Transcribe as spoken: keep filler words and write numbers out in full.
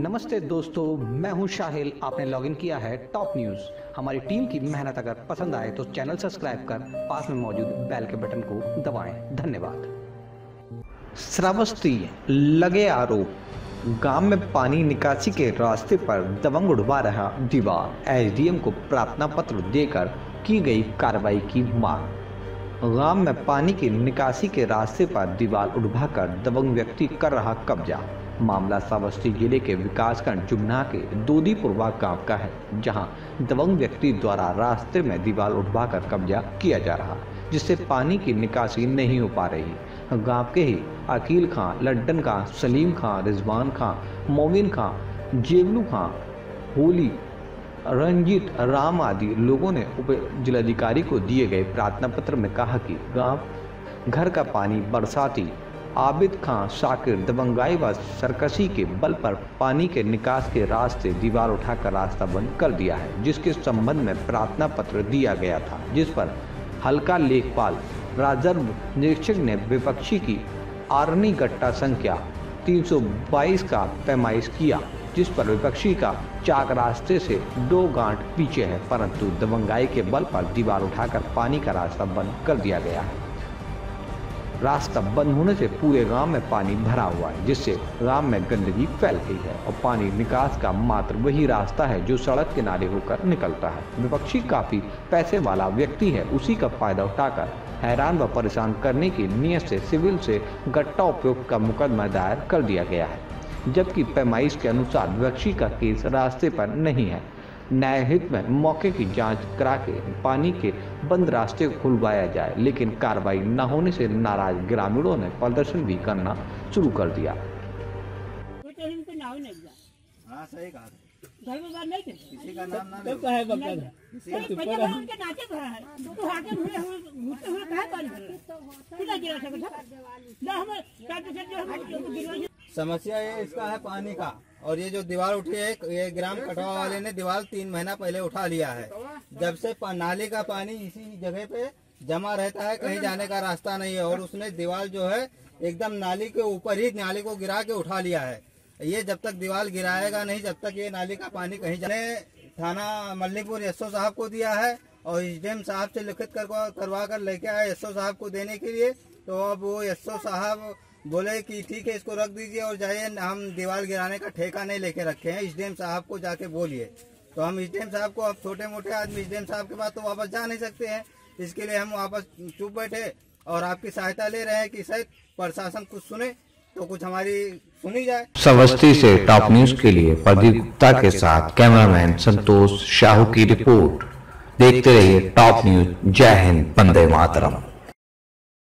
नमस्ते दोस्तों, मैं हूं शाहिल। आपने लॉगिन किया है टॉप न्यूज़। हमारी टीम की मेहनत अगर पसंद आए तो चैनल सब्सक्राइब कर पास में मौजूद बेल के बटन को दबाएं। धन्यवाद। श्रावस्ती लगे आरोप, गांव में पानी निकासी के रास्ते पर दबंग उड़वा रहा दीवार। एसडीएम को प्रार्थना पत्र देकर की गई कार्रवाई की मांग। गांव में पानी की निकासी के रास्ते पर दीवार उड़वाकर दबंग व्यक्ति कर रहा कब्जा। मामला श्रावस्ती जिले के विकासखंड जुमना के दोदीपुरवा गांव का है, जहां दबंग व्यक्ति द्वारा रास्ते में दीवार उठवाकर कब्जा किया जा रहा, जिससे पानी की निकासी नहीं हो पा रही। गांव के ही अकील खां, लड्डन खां, सलीम खां, रिजवान खां, मोमिन खां, जेबलू खां, होली, रंजीत राम आदि लोगों ने उप जिलाधिकारी को दिए गए प्रार्थना पत्र में कहा कि गांव घर का पानी बरसाती आबिद खां शाकिर दबंगाई व सरकशी के बल पर पानी के निकास के रास्ते दीवार उठाकर रास्ता बंद कर दिया है, जिसके संबंध में प्रार्थना पत्र दिया गया था, जिस पर हल्का लेखपाल राजस्व निरीक्षक ने विपक्षी की आरनी गट्टा संख्या तीन सौ बाईस का पैमाइश किया, जिस पर विपक्षी का चाक रास्ते से दो गांठ पीछे है, परंतु दबंगाई के बल पर दीवार उठाकर पानी का रास्ता बंद कर दिया गया है। रास्ता बंद होने से पूरे गांव में पानी भरा हुआ है, जिससे गांव में गंदगी फैल गई है और पानी निकास का मात्र वही रास्ता है जो सड़क किनारे होकर निकलता है। विपक्षी काफी पैसे वाला व्यक्ति है, उसी का फायदा उठाकर हैरान व परेशान करने की नीयत से सिविल से गट्टा उपयोग का मुकदमा दायर कर दिया गया है, जबकि पैमाइश के अनुसार विपक्षी का केस रास्ते पर नहीं है। न्याय हित में मौके की जांच करा के पानी के बंद रास्ते को खुलवाया जाए, लेकिन कार्रवाई न होने से नाराज ग्रामीणों ने प्रदर्शन भी करना शुरू कर दिया। समस्या ये इसका है पानी का, और ये जो दीवार उठी है ये ग्राम कटवा वाले ने दीवार तीन महीना पहले उठा लिया है। जब से नाले का पानी इसी जगह पे जमा रहता है, कहीं जाने का रास्ता नहीं है, और उसने दीवार जो है एकदम नाली के ऊपर ही नाली को गिरा के उठा लिया है। ये जब तक दीवार गिराएगा नहीं, जब तक ये नाली का पानी कहीं जाने थाना मल्लिकपुर एसओ साहब को दिया है और एसडीएम साहब से लिखित करवा कर लेके आए एसओ साहब को देने के लिए। तो अब वो एसओ साहब बोले कि ठीक है इसको रख दीजिए और जाइए, हम दीवार गिराने का ठेका नहीं लेके रखे हैं, एसडीएम साहब को जाके बोलिए। तो हम एसडीएम साहब को, अब छोटे मोटे आदमी एसडीएम साहब के पास तो वापस जा नहीं सकते हैं, इसके लिए हम वापस चुप बैठे और आपकी सहायता ले रहे हैं कि शायद प्रशासन कुछ सुने तो कुछ हमारी सुनी जाए। श्रावस्ती से टॉप न्यूज के लिए प्रदीप गुप्ता के साथ कैमरामैन संतोष शाहू की रिपोर्ट। देखते रहिए टॉप न्यूज। जय हिंद, वंदे मातरम।